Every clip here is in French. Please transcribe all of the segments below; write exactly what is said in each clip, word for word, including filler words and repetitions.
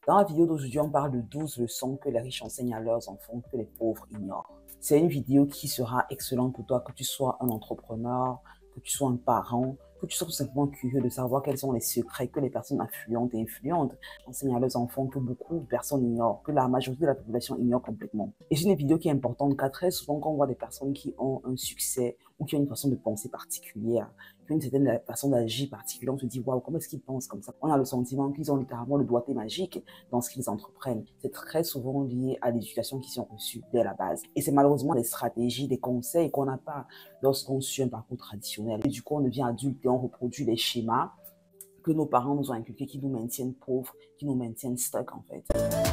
Dans la vidéo d'aujourd'hui, on parle de douze leçons que les riches enseignent à leurs enfants que les pauvres ignorent. C'est une vidéo qui sera excellente pour toi, que tu sois un entrepreneur, que tu sois un parent, que tu sois tout simplement curieux de savoir quels sont les secrets que les personnes influentes et influentes enseignent à leurs enfants que beaucoup de personnes ignorent, que la majorité de la population ignore complètement. Et c'est une vidéo qui est importante car très souvent quand on voit des personnes qui ont un succès ou qui ont une façon de penser particulière, qui ont une certaine façon d'agir particulière, on se dit waouh, comment est-ce qu'ils pensent comme ça? On a le sentiment qu'ils ont littéralement le doigté magique dans ce qu'ils entreprennent. C'est très souvent lié à l'éducation qu'ils ont reçue dès la base. Et c'est malheureusement des stratégies, des conseils qu'on n'a pas lorsqu'on suit un parcours traditionnel. Et du coup, on devient adulte et on reproduit les schémas que nos parents nous ont inculqués, qui nous maintiennent pauvres, qui nous maintiennent stuck en fait.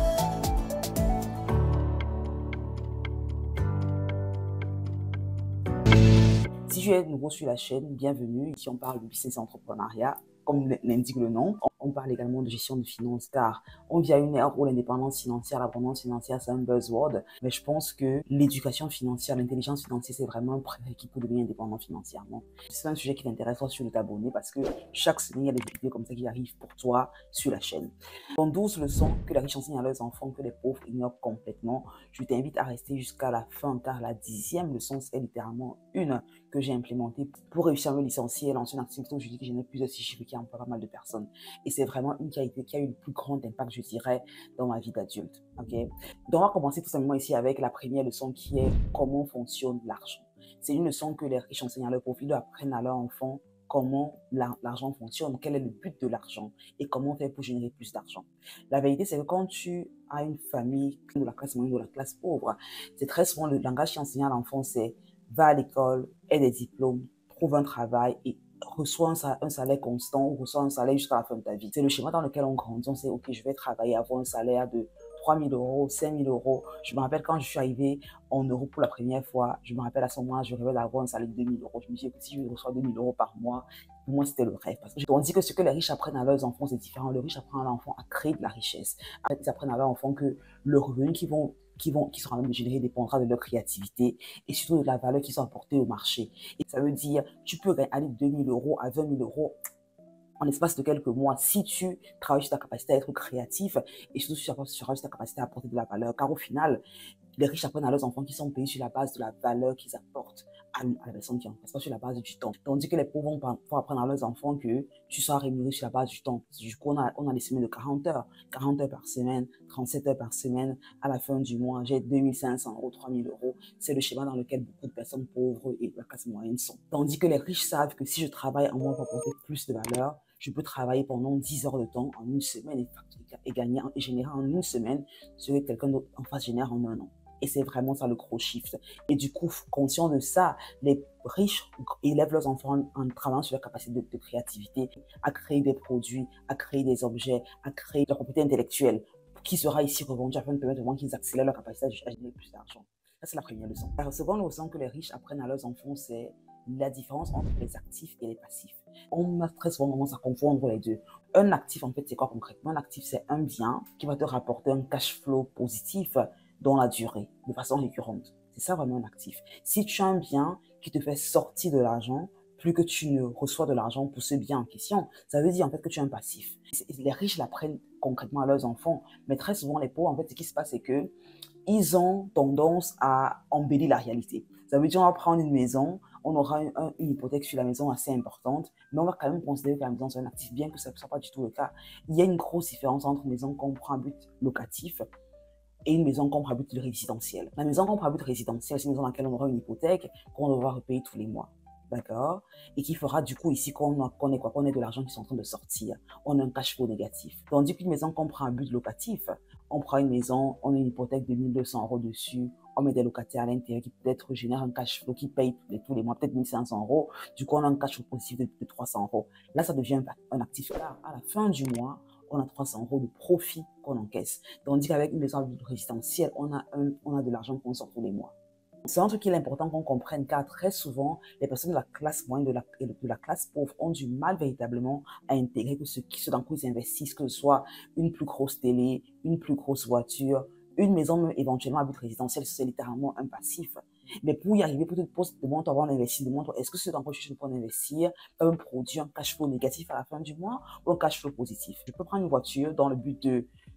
Si tu es nouveau sur la chaîne, bienvenue. Ici, on parle de business et entrepreneuriat. Comme l'indique le nom, on parle également de gestion de finances car on vit à une ère où l'indépendance financière, l'abondance financière, c'est un buzzword. Mais je pense que l'éducation financière, l'intelligence financière, c'est vraiment un prérequis pour devenir indépendant financièrement. C'est un sujet qui t'intéresse, toi, sur t'abonner parce que chaque semaine, il y a des vidéos comme ça qui arrivent pour toi sur la chaîne. Dans douze leçons que les riches enseignent à leurs enfants que les pauvres ignorent complètement, je t'invite à rester jusqu'à la fin car la dixième leçon, c'est littéralement une que j'ai implémentée pour réussir à me licencier et lancer une activité où je dis que je n'ai plus de six chiffres qui emploie pas mal de personnes. Et c'est vraiment une qualité qui a eu le plus grand impact, je dirais, dans ma vie d'adulte. Okay? Donc, on va commencer tout simplement ici avec la première leçon qui est comment fonctionne l'argent. C'est une leçon que les riches enseignent à leur profil, ils apprennent à leurs enfants comment l'argent fonctionne, quel est le but de l'argent et comment faire pour générer plus d'argent. La vérité, c'est que quand tu as une famille de la classe moyenne ou de la classe pauvre, c'est très souvent le langage qui est enseigné à l'enfant, c'est va à l'école, aie des diplômes, trouve un travail et reçois un salaire, un salaire constant ou reçois un salaire jusqu'à la fin de ta vie. C'est le schéma dans lequel on grandit. On sait, ok, je vais travailler, avoir un salaire de trois mille euros, cinq mille euros. Je me rappelle quand je suis arrivée en euros pour la première fois, je me rappelle à ce moment-là, je rêvais d'avoir un salaire de deux mille euros. Je me dis que si je reçois deux mille euros par mois, pour moi, c'était le rêve. Parce que on dit que ce que les riches apprennent à leurs enfants, c'est différent. Les riches apprennent à l'enfant à créer de la richesse. En fait, ils apprennent à leurs enfants que le revenu qu'ils vont qui, vont, qui seront en train de générer dépendra de leur créativité et surtout de la valeur qu'ils ont apportée au marché. Et ça veut dire, tu peux aller de deux mille euros à vingt mille euros en l'espace de quelques mois si tu travailles sur ta capacité à être créatif et surtout si tu travailles sur ta capacité à apporter de la valeur. Car au final, les riches apprennent à leurs enfants qui sont payés sur la base de la valeur qu'ils apportent à la personne qui en passe, pas sur la base du temps. Tandis que les pauvres vont apprendre à leurs enfants que tu sois rémunéré sur la base du temps. Du coup, on a, on a des semaines de quarante heures, quarante heures par semaine, trente-sept heures par semaine. À la fin du mois, j'ai deux mille cinq cents euros, trois mille euros. C'est le schéma dans lequel beaucoup de personnes pauvres et la classe moyenne sont. Tandis que les riches savent que si je travaille en mois pour apporter plus de valeur, je peux travailler pendant dix heures de temps en une semaine et, et gagner et générer en une semaine ce que quelqu'un d'autre en face génère en un an. Et c'est vraiment ça le gros shift. Et du coup, conscient de ça, les riches élèvent leurs enfants en travaillant sur leur capacité de, de créativité, à créer des produits, à créer des objets, à créer leur propriété intellectuelle, qui sera ici revendue afin de permettre vraiment qu'ils accélèrent leur capacité à générer plus d'argent. Ça, c'est la première leçon. La seconde leçon que les riches apprennent à leurs enfants, c'est la différence entre les actifs et les passifs. On a très souvent tendance à confondre les deux. Un actif, en fait, c'est quoi concrètement? Un actif, c'est un bien qui va te rapporter un cash flow positif dans la durée, de façon récurrente. C'est ça vraiment un actif. Si tu as un bien qui te fait sortir de l'argent, plus que tu ne reçois de l'argent pour ce bien en question, ça veut dire en fait que tu es un passif. Les riches l'apprennent concrètement à leurs enfants, mais très souvent les pauvres, en fait, ce qui se passe, c'est que ils ont tendance à embellir la réalité. Ça veut dire on va prendre une maison, on aura un, un, une hypothèque sur la maison assez importante, mais on va quand même considérer que la maison c'est un actif, bien que ce ne soit pas du tout le cas. Il y a une grosse différence entre une maison qu'on prend à but locatif et une maison qu'on prend à but résidentiel. La maison qu'on prend à but résidentiel, c'est une maison dans laquelle on aura une hypothèque qu'on devra repayer tous les mois. D'accord? Et qui fera du coup ici qu'on qu est quoi? Qu'on ait de l'argent qui est en train de sortir. On a un cash flow négatif. Tandis qu'une maison qu'on prend à but locatif, on prend une maison, on a une hypothèque de mille deux cents euros dessus, on met des locataires à l'intérieur qui peut-être génèrent un cash flow qui paye tous les, tous les mois, peut-être mille cinq cents euros. Du coup, on a un cash flow positif de, de trois cents euros. Là, ça devient un, un actif car à la fin du mois, on a trois cents euros de profit qu'on encaisse. Tandis qu'avec une maison résidentielle, on a, un, on a de l'argent qu'on sort tous les mois. C'est un truc qu'il est important qu'on comprenne car très souvent, les personnes de la classe moyenne, de la, de la classe pauvre ont du mal véritablement à intégrer que ce, ce dans quoi ils investissent, que ce soit une plus grosse télé, une plus grosse voiture, une maison même éventuellement à but résidentiel, c'est littéralement un passif. Mais pour y arriver, pour te poser, demande avant d'investir, demande est-ce que ce dans quoi je suis pour investir va me produire un cash flow négatif à la fin du mois ou un cash flow positif. Je peux prendre une voiture dans le but de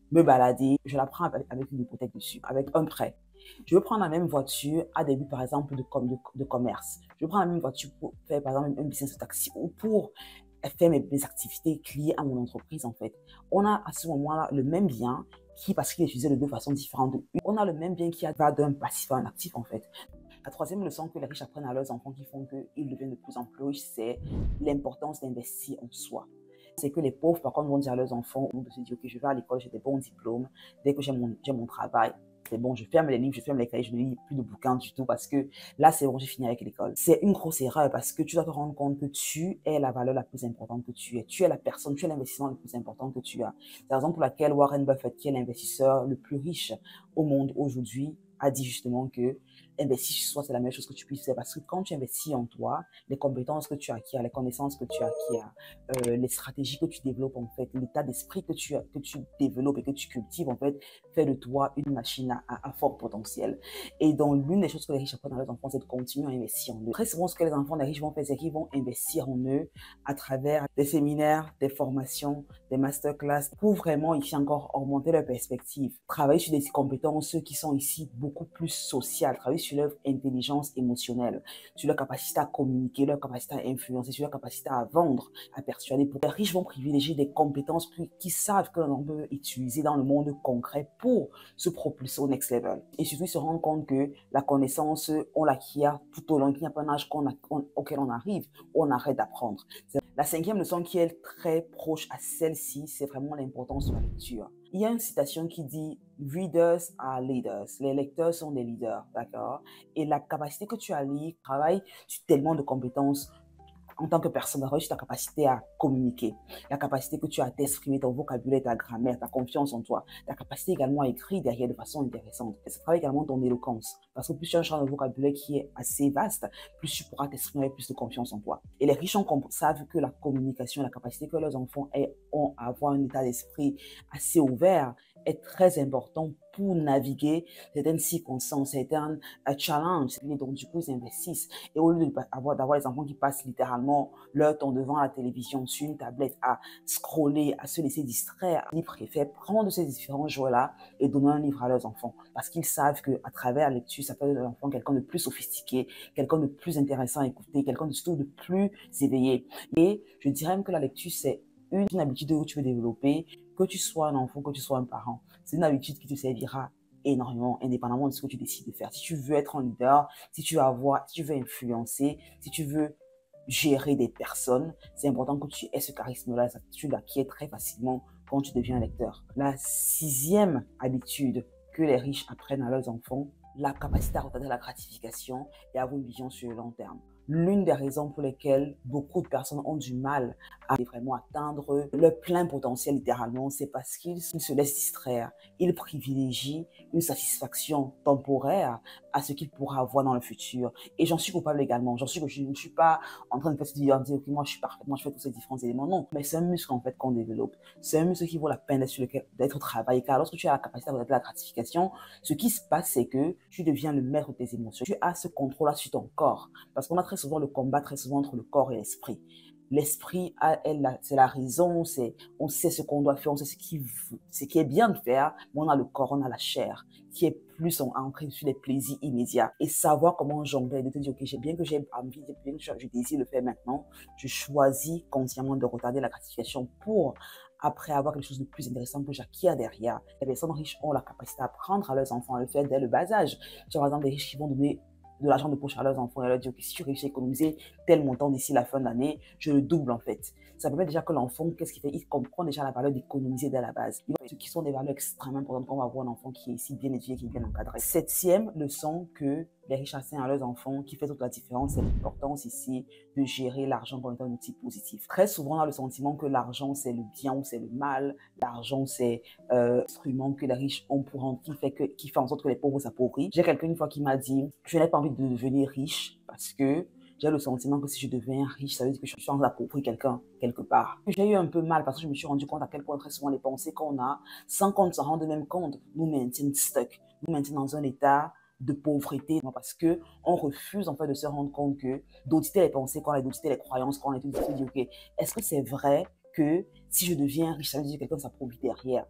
me balader, je la prends avec, avec une hypothèque dessus, avec un prêt. Je veux prendre la même voiture à des buts, par exemple, de, com de, de commerce. Je veux prendre la même voiture pour faire, par exemple, un business de taxi ou pour faire mes, mes activités liées à mon entreprise, en fait. On a à ce moment-là le même bien qui, parce qu'il est utilisé de deux façons différentes, on a le même bien qui va d'un passif à un actif, en fait. La troisième leçon que les riches apprennent à leurs enfants qui font qu'ils deviennent de plus en plus riches, c'est l'importance d'investir en soi. C'est que les pauvres, par contre, vont dire à leurs enfants, de se dire, ok, je vais à l'école, j'ai des bons diplômes, dès que j'ai mon, j'ai mon travail, c'est bon, je ferme les livres, je ferme les cahiers, je ne lis plus de bouquins du tout parce que là, c'est bon, j'ai fini avec l'école. C'est une grosse erreur parce que tu dois te rendre compte que tu es la valeur la plus importante que tu es. Tu es la personne, tu es l'investissement le plus important que tu as. C'est la raison pour laquelle Warren Buffett, qui est l'investisseur le plus riche au monde aujourd'hui, a dit justement que investir sur soi, c'est la meilleure chose que tu puisses faire parce que quand tu investis en toi, les compétences que tu acquiers, les connaissances que tu acquiers, euh, les stratégies que tu développes en fait, l'état d'esprit que tu, que tu développes et que tu cultives en fait, fait de toi une machine à, à, à fort potentiel. Et donc, l'une des choses que les riches apprennent à leurs enfants, c'est de continuer à investir en eux. Très souvent, ce que les enfants des riches vont faire, c'est qu'ils vont investir en eux à travers des séminaires, des formations, des masterclass pour vraiment ici encore augmenter leur perspective. Travailler sur des compétences qui sont ici beaucoup plus sociales, travailler sur leur intelligence émotionnelle, sur leur capacité à communiquer, leur capacité à influencer, sur leur capacité à vendre, à persuader. Les riches vont privilégier des compétences qui savent que l'on peut utiliser dans le monde concret pour se propulser au next level. Et surtout, ils se rendent compte que la connaissance, on l'acquiert tout au long, qu'il n'y a pas un âge qu'on a, on, auquel on arrive, on arrête d'apprendre. La cinquième leçon qui est très proche à celle-ci, c'est vraiment l'importance de la lecture. Il y a une citation qui dit « Readers are leaders ». Les lecteurs sont des leaders, d'accord? Et la capacité que tu as à lire travaille sur tellement de compétences en tant que personne, sur ta capacité à communiquer, la capacité que tu as à t'exprimer, ton vocabulaire, ta grammaire, ta confiance en toi, ta capacité également à écrire derrière de façon intéressante. Et ça travaille également ton éloquence. Parce que plus tu as un champ de vocabulaire qui est assez vaste, plus tu pourras t'exprimer avec plus de confiance en toi. Et les riches savent que la communication, la capacité que leurs enfants ont à avoir un état d'esprit assez ouvert est très important pour naviguer certaines circonstances, certains uh, challenges. Et donc, du coup, ils investissent. Et au lieu d'avoir d'avoir les enfants qui passent littéralement leur temps devant la télévision, sur une tablette, à scroller, à se laisser distraire, ils préfèrent prendre ces différents jouets-là et donner un livre à leurs enfants. Parce qu'ils savent qu'à travers la lecture, ça fait de l'enfant quelqu'un de plus sophistiqué, quelqu'un de plus intéressant à écouter, quelqu'un de surtout de plus éveillé. Et je dirais même que la lecture, c'est une, une habitude que tu veux développer, que tu sois un enfant, que tu sois un parent. C'est une habitude qui te servira énormément, indépendamment de ce que tu décides de faire. Si tu veux être un leader, si tu veux avoir, si tu veux influencer, si tu veux gérer des personnes, c'est important que tu aies ce charisme-là, cette attitude-là qui est très facilement quand tu deviens lecteur. La sixième habitude que les riches apprennent à leurs enfants, la capacité à retarder la gratification et à avoir une vision sur le long terme. L'une des raisons pour lesquelles beaucoup de personnes ont du mal à vraiment atteindre leur plein potentiel littéralement, c'est parce qu'ils se laissent distraire. Ils privilégient une satisfaction temporaire à ce qu'ils pourraient avoir dans le futur. Et j'en suis coupable également. J'en suis que je ne suis pas en train de faire ce dire, dire ok, moi je suis parfaitement, je fais tous ces différents éléments. Non, mais c'est un muscle en fait qu'on développe. C'est un muscle qui vaut la peine d'être sur lequel d'être travaillé. Car lorsque tu as la capacité de la gratification, ce qui se passe, c'est que tu deviens le maître de tes émotions. Tu as ce contrôle-là sur ton corps. Parce qu'on a très souvent le combat, très souvent entre le corps et l'esprit. L'esprit, c'est la raison, c'est, on sait ce qu'on doit faire, on sait ce qui, ce qui est bien de faire, mais on a le corps, on a la chair, qui est plus ancré sur les plaisirs immédiats. Et savoir comment jongler, de te dire, ok, j'ai bien que j'ai envie, bien que je désire le faire maintenant, je choisis consciemment de retarder la gratification pour après avoir quelque chose de plus intéressant que j'acquiers derrière. Les personnes riches ont la capacité à apprendre à leurs enfants à le faire dès le bas âge. Tu as par exemple des riches qui vont donner de l'argent de poche à leurs enfants et leur dire que si tu réussis à économiser tel montant d'ici la fin de l'année, je le double en fait. Ça permet déjà que l'enfant, qu'est-ce qu'il fait? Il comprend déjà la valeur d'économiser dès la base. Ce qui sont des valeurs extrêmement importantes quand on va avoir un enfant qui est ici bien éduqué, qui est bien encadré. Septième leçon que les riches enseignent à leurs enfants, qui fait toute la différence, c'est l'importance ici de gérer l'argent comme étant un outil positif. Très souvent, on a le sentiment que l'argent, c'est le bien ou c'est le mal. L'argent, c'est euh, l'instrument que les riches ont pour rendre, qui fait, que, qui fait en sorte que les pauvres s'appauvrissent. J'ai quelqu'un une fois qui m'a dit, je n'ai pas envie de devenir riche parce que j'ai le sentiment que si je deviens riche, ça veut dire que je suis en train d'appauvrir quelqu'un quelque part. J'ai eu un peu mal parce que je me suis rendu compte à quel point très souvent les pensées qu'on a, sans qu'on ne s'en rende même compte, nous maintiennent stuck, nous maintiennent dans un état de pauvreté, parce que on refuse en fait de se rendre compte que d'auditer les pensées qu'on a, d'auditer les croyances qu'on a, de se dire ok, est-ce que c'est vrai que si je deviens riche, ça veut dire que quelqu'un s'approvit derrière?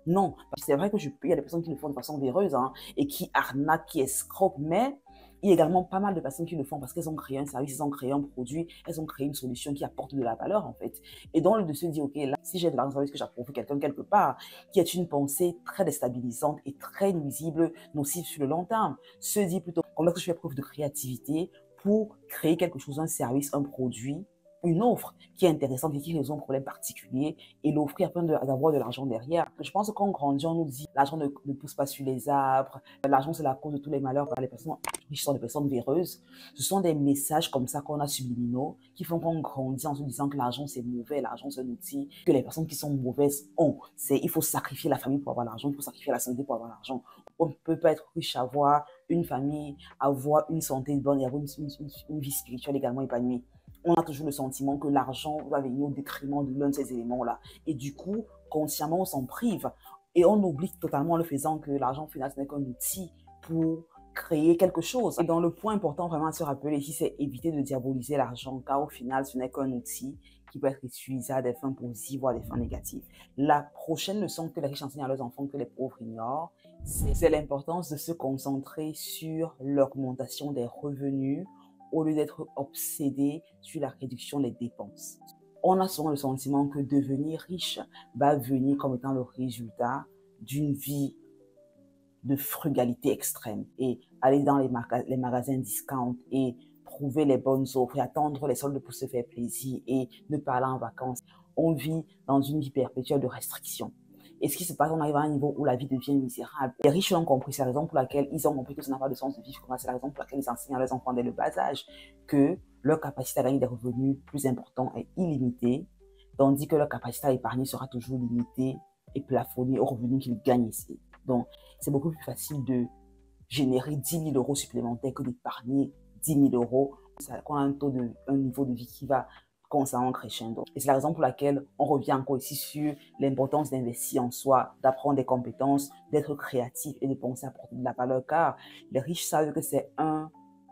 Non, c'est vrai que je, il y a des personnes qui le font de façon véreuse hein, et qui arnaquent, qui escroquent, mais il y a également pas mal de personnes qui le font parce qu'elles ont créé un service, elles ont créé un produit, elles ont créé une solution qui apporte de la valeur en fait. Et donc, de se dire, ok, là, si j'ai de l'argent, est-ce que j'approuve quelqu'un quelque part qui est une pensée très déstabilisante et très nuisible, nocive sur le long terme. Se dit plutôt, comment est-ce que je fais preuve de créativité pour créer quelque chose, un service, un produit, une offre qui est intéressante et qui résout un problème particulier et l'offrir afin d'avoir de, de l'argent derrière. Je pense qu'on grandit, on nous dit l'argent ne, ne pousse pas sur les arbres, l'argent c'est la cause de tous les malheurs par les personnes riches sont des personnes véreuses. Ce sont des messages comme ça qu'on a subliminaux qui font qu'on grandit en se disant que l'argent c'est mauvais, l'argent c'est un outil que les personnes qui sont mauvaises ont. C'est il faut sacrifier la famille pour avoir l'argent, il faut sacrifier la santé pour avoir l'argent. On ne peut pas être riche, avoir une famille, avoir une santé bonne et avoir une, une, une, une vie spirituelle également épanouie. On a toujours le sentiment que l'argent va venir au détriment de l'un de ces éléments-là. Et du coup, consciemment, on s'en prive. Et on oublie totalement en le faisant que l'argent, final, ce n'est qu'un outil pour créer quelque chose. Et donc, le point important vraiment à se rappeler ici, c'est éviter de diaboliser l'argent, car au final, ce n'est qu'un outil qui peut être utilisé à des fins positives ou à des fins négatives. La prochaine leçon que les riches enseignent à leurs enfants que les pauvres ignorent, c'est l'importance de se concentrer sur l'augmentation des revenus au lieu d'être obsédé sur la réduction des dépenses. On a souvent le sentiment que devenir riche va venir comme étant le résultat d'une vie de frugalité extrême et aller dans les, maga les magasins discount et trouver les bonnes offres et attendre les soldes pour se faire plaisir et ne pas aller en vacances. On vit dans une vie perpétuelle de restrictions. Et ce qui se passe, on arrive à un niveau où la vie devient misérable. Les riches l'ont compris, c'est la raison pour laquelle ils ont compris que ça n'a pas de sens de vivre comme ça. C'est la raison pour laquelle ils enseignent à leurs enfants dès le bas âge que leur capacité à gagner des revenus plus importants est illimitée, tandis que leur capacité à épargner sera toujours limitée et plafonnée aux revenus qu'ils gagnent ici. Donc, c'est beaucoup plus facile de générer dix mille euros supplémentaires que d'épargner dix mille euros. On a un taux de, un niveau de vie qui va constamment crescendo. Et c'est la raison pour laquelle on revient encore ici sur l'importance d'investir en soi, d'apprendre des compétences, d'être créatif et de penser à apporter de la valeur, car les riches savent que c'est un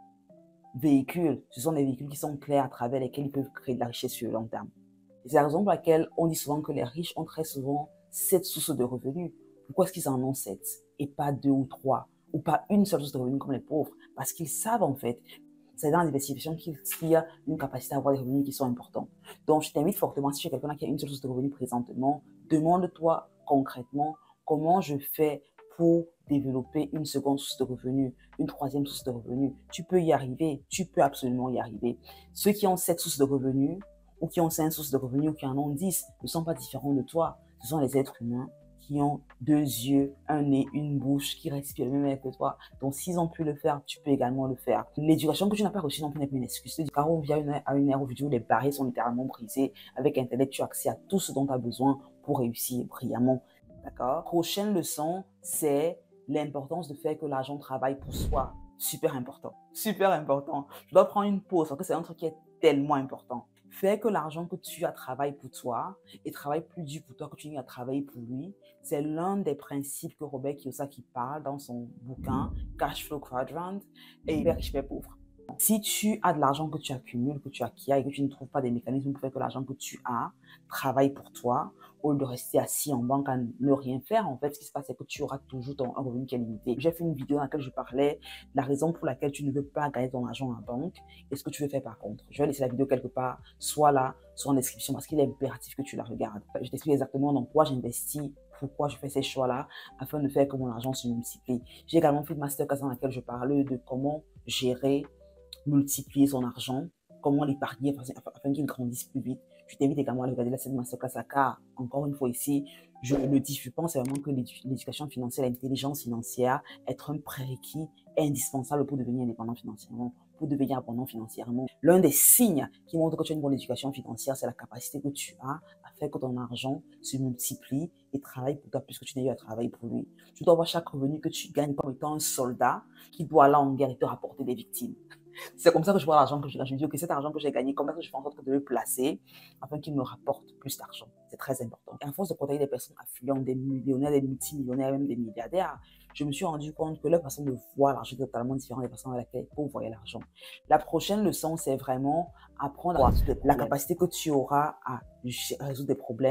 véhicule, ce sont des véhicules qui sont clairs à travers lesquels ils peuvent créer de la richesse sur le long terme. Et c'est la raison pour laquelle on dit souvent que les riches ont très souvent sept sources de revenus. Pourquoi est-ce qu'ils en ont sept et pas deux ou trois ou pas une seule source de revenus comme les pauvres? Parce qu'ils savent en fait, c'est dans l'investigation qu'il y a une capacité à avoir des revenus qui sont importants. Donc, je t'invite fortement, si tu es quelqu'un qui a une seule source de revenus présentement, demande-toi concrètement comment je fais pour développer une seconde source de revenus, une troisième source de revenus. Tu peux y arriver, tu peux absolument y arriver. Ceux qui ont sept sources de revenus ou qui ont cinq sources de revenus ou qui en ont dix ne sont pas différents de toi. Ce sont les êtres humains qui ont deux yeux, un nez, une bouche, qui respirent le même air que toi. Donc, s'ils ont pu le faire, tu peux également le faire. L'éducation que tu n'as pas reçue non plus n'est plus une excuse. Car on vient à une ère où les barrières sont littéralement brisées. Avec Internet, tu as accès à tout ce dont tu as besoin pour réussir brillamment. D'accord? Prochaine leçon, c'est l'importance de faire que l'argent travaille pour soi. Super important. Super important. Je dois prendre une pause parce que c'est un truc qui est tellement important. Faire que l'argent que tu as travaille pour toi et travaille plus dur pour toi que tu n'as travaillé pour lui, c'est l'un des principes que Robert Kiyosaki parle dans son bouquin Cash Flow Quadrant et Père riche, Père pauvre. Si tu as de l'argent que tu accumules, que tu acquiers et que tu ne trouves pas des mécanismes pour faire que l'argent que tu as travaille pour toi, au lieu de rester assis en banque à ne rien faire, en fait, ce qui se passe, c'est que tu auras toujours ton, un revenu qui est limité. J'ai fait une vidéo dans laquelle je parlais de la raison pour laquelle tu ne veux pas gagner ton argent en banque et ce que tu veux faire par contre. Je vais laisser la vidéo quelque part, soit là, soit en description, parce qu'il est impératif que tu la regardes. Je t'explique exactement dans quoi j'investis, pourquoi je fais ces choix-là, afin de faire que mon argent se multiplie. J'ai également fait une masterclass dans laquelle je parlais de comment gérer, multiplier son argent, comment l'épargner afin qu'il grandisse plus vite. Je t'invite également à regarder cette masterclass car, encore une fois ici, je le dis, je pense vraiment que l'éducation financière, l'intelligence financière, être un prérequis est indispensable pour devenir indépendant financièrement, pour devenir abondant financièrement. L'un des signes qui montre que tu as une bonne éducation financière, c'est la capacité que tu as à faire que ton argent se multiplie et travaille pour toi puisque tu n'as eu à travailler pour lui. Tu dois voir chaque revenu que tu gagnes comme étant un soldat qui doit aller en guerre et te rapporter des victimes. C'est comme ça que je vois l'argent que je gagne. Je me dis, ok, cet argent que j'ai gagné, comment est-ce que je fais en sorte de le placer afin qu'il me rapporte plus d'argent? C'est très important. Et à force de côtoyer des personnes affluentes, des millionnaires, des multimillionnaires, même des milliardaires, je me suis rendu compte que leur façon de voir l'argent est totalement différente des personnes avec lesquelles ils voyaient l'argent. La prochaine leçon, c'est vraiment apprendre à la capacité que tu auras à résoudre des problèmes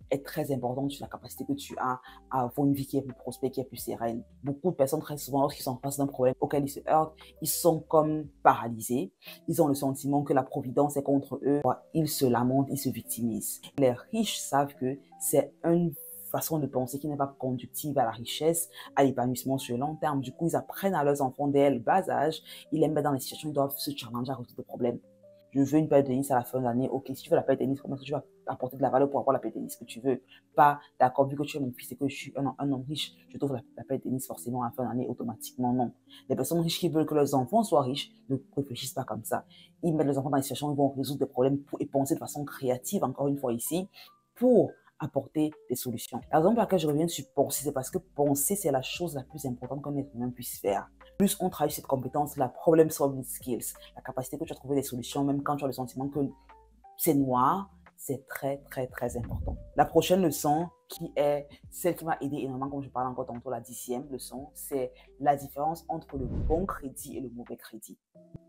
est très importante sur la capacité que tu as à avoir une vie qui est plus prospère, qui est plus sereine. Beaucoup de personnes, très souvent, lorsqu'ils sont en face d'un problème auquel ils se heurtent, ils sont comme paralysés. Ils ont le sentiment que la providence est contre eux. Ils se lamentent, ils se victimisent. Les riches savent que c'est une façon de penser qui n'est pas conductive à la richesse, à l'épanouissement sur le long terme. Du coup, ils apprennent à leurs enfants dès le bas âge, ils les mettent dans les situations où ils doivent se challenger à résoudre des problèmes. Je veux une paire de tennis à la fin de l'année. Ok, si tu veux la paire de tennis, comment est-ce que tu vas apporter de la valeur pour avoir la paire de tennis que tu veux? Pas, d'accord, vu que tu es mon fils et que je suis un, un homme riche, je t'offre la, la paire de tennis forcément à la fin de l'année automatiquement. Non. Les personnes riches qui veulent que leurs enfants soient riches ne réfléchissent pas comme ça. Ils mettent leurs enfants dans des situations où ils vont résoudre des problèmes pour, et penser de façon créative, encore une fois ici, pour apporter des solutions. La raison pour laquelle je reviens sur penser, c'est parce que penser, c'est la chose la plus importante qu'un être humain puisse faire. Plus on travaille cette compétence, la problem solving skills, la capacité que tu as trouvé des solutions, même quand tu as le sentiment que c'est noir, c'est très, très, très important. La prochaine leçon, qui est celle qui m'a aidé énormément, comme je parlais encore tantôt, la dixième leçon, c'est la différence entre le bon crédit et le mauvais crédit.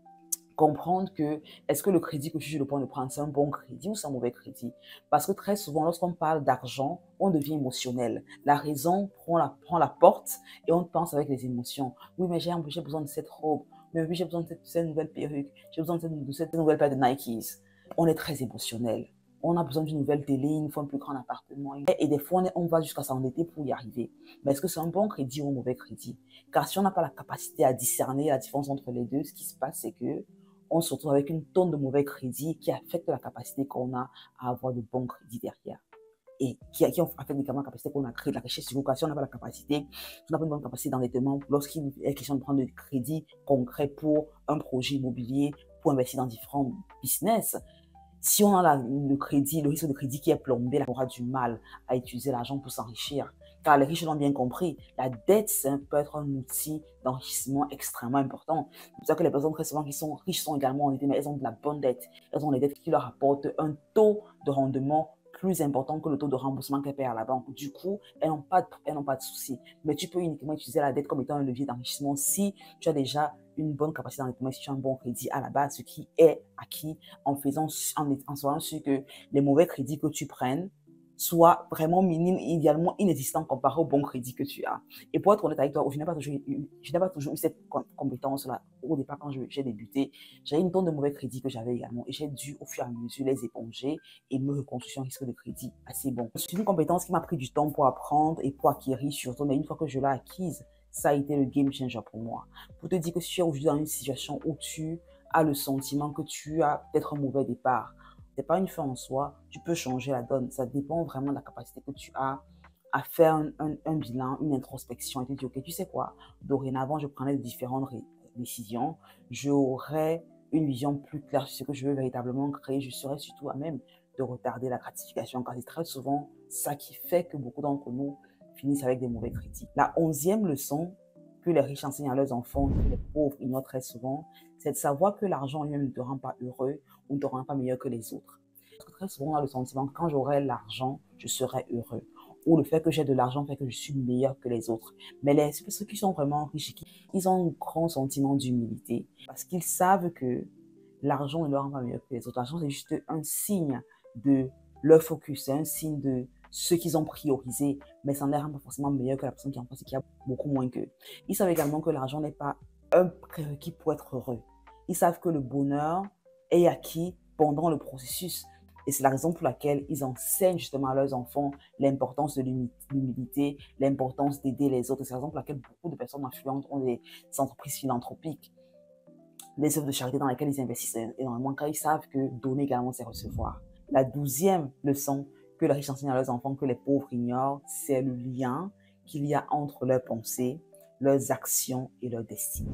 Comprendre que, est-ce que le crédit que tu es le point de prendre, c'est un bon crédit ou c'est un mauvais crédit? Parce que très souvent, lorsqu'on parle d'argent, on devient émotionnel. La raison prend la, prend la porte et on pense avec les émotions. Oui, mais j'ai besoin de cette robe. Mais oui, j'ai besoin de cette, cette nouvelle perruque. J'ai besoin de cette, de cette nouvelle paire de Nikes. On est très émotionnel. On a besoin d'une nouvelle télé, il nous faut un plus grand appartement. Et, et des fois, on, est, on va jusqu'à s'endetter pour y arriver. Mais est-ce que c'est un bon crédit ou un mauvais crédit? Car si on n'a pas la capacité à discerner la différence entre les deux, ce qui se passe, c'est que on se retrouve avec une tonne de mauvais crédits qui affecte la capacité qu'on a à avoir de bons crédits derrière. Et qui, qui affecte également la capacité qu'on a créée de la richesse. Si on n'a pas la capacité, on n'a pas une bonne capacité d'endettement lorsqu'il est question de prendre des crédits concrets pour un projet immobilier, pour investir dans différents business. Si on a la, le crédit, le risque de crédit qui est plombé, on aura du mal à utiliser l'argent pour s'enrichir. Car les riches l'ont bien compris, la dette peut être un outil d'enrichissement extrêmement important. C'est pour ça que les personnes très souvent qui sont riches sont également endettées, mais elles ont de la bonne dette. Elles ont des dettes qui leur apportent un taux de rendement plus important que le taux de remboursement qu'elles paient à la banque. Du coup, elles n'ont pas, elles n'ont pas de soucis. Mais tu peux uniquement utiliser la dette comme étant un levier d'enrichissement si tu as déjà une bonne capacité d'endettement, si tu as un bon crédit à la base, ce qui est acquis en faisant, en, en soyant sûr que les mauvais crédits que tu prennes soit vraiment minime, idéalement inexistant comparé au bon crédit que tu as. Et pour être honnête avec toi, je n'ai pas toujours eu, je n'ai pas toujours eu cette compétence-là. Au départ, quand j'ai débuté, j'avais une tonne de mauvais crédits que j'avais également et j'ai dû au fur et à mesure les éponger et me reconstruire un risque de crédit assez bon. C'est une compétence qui m'a pris du temps pour apprendre et pour acquérir surtout, mais une fois que je l'ai acquise, ça a été le game changer pour moi. Pour te dire que si tu es aujourd'hui dans une situation où tu as le sentiment que tu as peut-être un mauvais départ, c'est pas une fin en soi, tu peux changer la donne. Ça dépend vraiment de la capacité que tu as à faire un, un, un bilan, une introspection et te dire, ok, tu sais quoi, dorénavant, je prendrai différentes décisions, j'aurai une vision plus claire sur ce que je veux véritablement créer, je serai surtout à même de retarder la gratification, car c'est très souvent ça qui fait que beaucoup d'entre nous finissent avec des mauvais crédits. La onzième leçon que les riches enseignent à leurs enfants, que les pauvres ignorent très souvent, c'est de savoir que l'argent lui-même ne te rend pas heureux ou ne te rend pas meilleur que les autres. Parce que très souvent, on a le sentiment que quand j'aurai l'argent, je serai heureux. Ou le fait que j'ai de l'argent fait que je suis meilleur que les autres. Mais les, ceux qui sont vraiment riches, ils ont un grand sentiment d'humilité parce qu'ils savent que l'argent ne leur rend pas meilleur que les autres. L'argent, c'est juste un signe de leur focus, c'est un signe de ce qu'ils ont priorisé, mais ça ne les rend pas forcément meilleur que la personne qui en face et qui a beaucoup moins qu'eux. Ils savent également que l'argent n'est pas un prérequis pour être heureux. Ils savent que le bonheur est acquis pendant le processus. Et c'est la raison pour laquelle ils enseignent justement à leurs enfants l'importance de l'humilité, l'importance d'aider les autres. C'est la raison pour laquelle beaucoup de personnes influentes ont des entreprises philanthropiques, des œuvres de charité dans lesquelles ils investissent énormément, car ils savent que donner également, c'est recevoir. La douzième leçon que les riches enseignent à leurs enfants, que les pauvres ignorent, c'est le lien qu'il y a entre leurs pensées, leurs actions et leur destinée.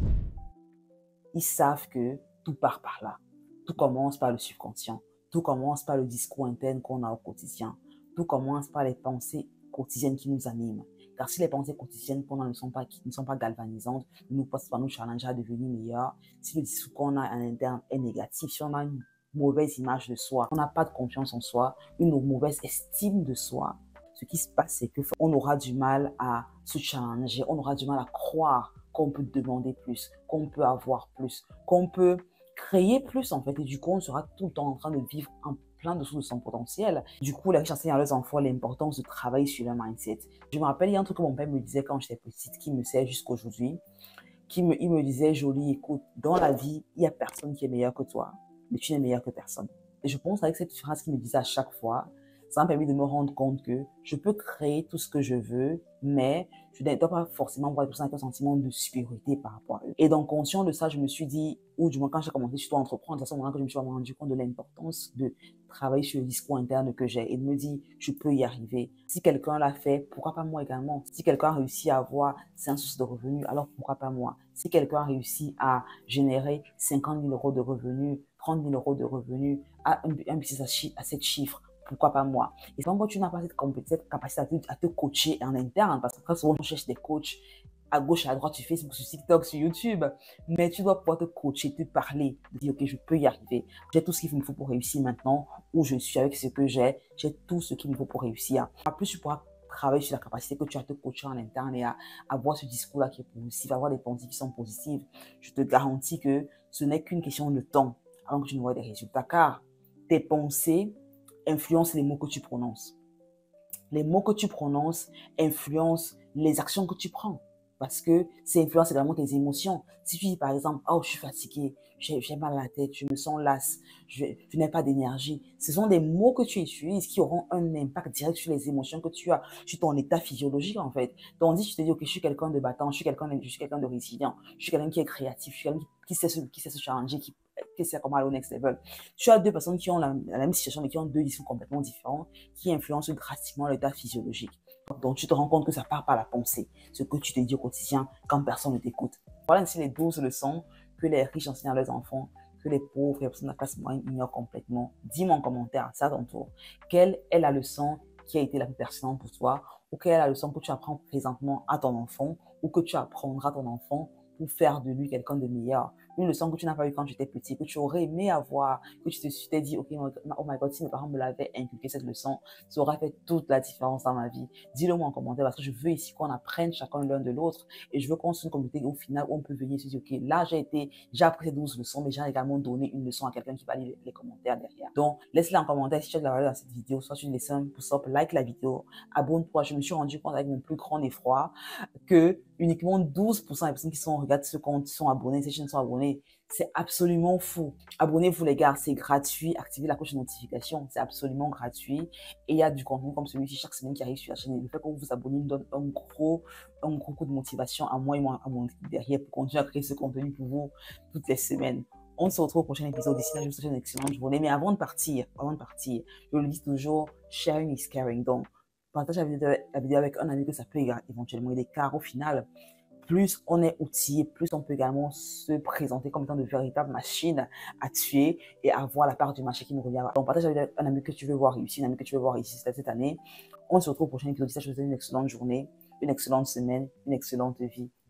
Ils savent que tout part par là. Tout commence par le subconscient. Tout commence par le discours interne qu'on a au quotidien. Tout commence par les pensées quotidiennes qui nous animent. Car si les pensées quotidiennes qu'on a ne sont pas, ne sont pas galvanisantes, ne nous poussent pas nous challenger à devenir meilleurs, si le discours qu'on a à l'interne est négatif, si on a une mauvaise image de soi, on n'a pas de confiance en soi, une mauvaise estime de soi, ce qui se passe, c'est qu'on aura du mal à se challenger, on aura du mal à croire qu'on peut demander plus, qu'on peut avoir plus, qu'on peut créer plus en fait. Et du coup, on sera tout le temps en train de vivre en plein dessous de son potentiel. Du coup, les riches enseignent à leurs enfants l'importance de travailler sur leur mindset. Je me rappelle, il y a un truc que mon père me disait quand j'étais petite, qui me sert jusqu'aujourd'hui, qui me, il me disait, Jolie, écoute, dans la vie, il n'y a personne qui est meilleur que toi, mais tu n'es meilleur que personne. Et je pense avec cette phrase qu'il me disait à chaque fois, ça m'a permis de me rendre compte que je peux créer tout ce que je veux, mais je ne dois pas forcément voir les personnes avec un sentiment de supériorité par rapport à eux. Et donc, conscient de ça, je me suis dit, ou du moins quand j'ai commencé surtout à entreprendre, c'est à ce moment-là que je me suis vraiment rendu compte de l'importance de travailler sur le discours interne que j'ai et de me dire, je peux y arriver. Si quelqu'un l'a fait, pourquoi pas moi également? Si quelqu'un a réussi à avoir cinq sources de revenus, alors pourquoi pas moi? Si quelqu'un a réussi à générer cinquante mille euros de revenus, trente mille euros de revenus, à un, un business à sept chiffres, pourquoi pas moi? Et c'est quand tu n'as pas cette, cette capacité à te, à te coacher en interne, parce que très souvent on cherche des coachs à gauche, à droite, sur Facebook, sur TikTok, sur YouTube, mais tu dois pouvoir te coacher, te parler, te dire, ok, je peux y arriver. J'ai tout ce qu'il me faut pour réussir maintenant, où je suis avec ce que j'ai, j'ai tout ce qu'il me faut pour réussir. En plus, tu pourras travailler sur la capacité que tu as de te coacher en interne et à avoir ce discours-là qui est positif, avoir des pensées qui sont positives. Je te garantis que ce n'est qu'une question de temps avant que tu ne vois des résultats, car tes pensées influencent les mots que tu prononces. Les mots que tu prononces influencent les actions que tu prends. Parce que ça influence également tes émotions. Si tu dis par exemple, oh, je suis fatigué, j'ai mal à la tête, je me sens lasse, je, je n'ai pas d'énergie. Ce sont des mots que tu utilises qui auront un impact direct sur les émotions que tu as, sur ton état physiologique en fait. Tandis que tu te dis, ok, je suis quelqu'un de battant, je suis quelqu'un de, je suis quelqu'un de résilient, je suis quelqu'un qui est créatif, je suis quelqu'un qui, qui, sait se, qui sait se challenger, qui, qui sait comment aller au next level. Tu as deux personnes qui ont la, la même situation, mais qui ont deux discours complètement différents, qui influencent drastiquement l'état physiologique. Donc, tu te rends compte que ça part par la pensée, ce que tu te dis au quotidien quand personne ne t'écoute. Voilà ainsi les douze leçons que les riches enseignent à leurs enfants, que les pauvres et les personnes de la classe moyenne ignorent complètement. Dis-moi en commentaire, c'est à ton tour. Quelle est la leçon qui a été la plus pertinente pour toi, ou quelle est la leçon que tu apprends présentement à ton enfant, ou que tu apprendras à ton enfant pour faire de lui quelqu'un de meilleur. Une leçon que tu n'as pas eu quand tu étais petit, que tu aurais aimé avoir, que tu t'es dit, ok, oh my god, si mes parents me l'avaient inculqué cette leçon, ça aurait fait toute la différence dans ma vie. Dis-le moi en commentaire parce que je veux ici qu'on apprenne chacun l'un de l'autre et je veux qu'on soit une communauté au final où on peut venir se dire, ok, là j'ai été, j'ai appris ces douze leçons, mais j'ai également donné une leçon à quelqu'un qui va lire les commentaires derrière. Donc, laisse-les en commentaire si tu as de la valeur dans cette vidéo, soit tu laisses un pouce up, like la vidéo, abonne-toi. Je me suis rendu compte avec mon plus grand effroi que uniquement douze pour cent des personnes qui sont, regardent ce compte sont abonnés, ces chaînes sont abonnées. C'est absolument fou. Abonnez-vous les gars, c'est gratuit. Activez la cloche de notification, c'est absolument gratuit. Et il y a du contenu comme celui-ci chaque semaine qui arrive sur la chaîne. Et le fait que vous vous abonnez nous donne un gros, un gros coup de motivation à moi et moi, à mon équipe derrière pour continuer à créer ce contenu pour vous toutes les semaines. On se retrouve au prochain épisode. D'ici là, je vous souhaite une excellente journée. Mais avant de partir, avant de partir, je le dis toujours, sharing is caring. Donc, partage la vidéo, la vidéo avec un ami que ça peut éventuellement aider, car au final, plus on est outillé, plus on peut également se présenter comme étant de véritables machines à tuer et avoir la part du marché qui nous revient. Donc, partage avec un ami que tu veux voir réussir, un ami que tu veux voir ici cette année. On se retrouve au prochain épisode. Je vous souhaite une excellente journée, une excellente semaine, une excellente vie.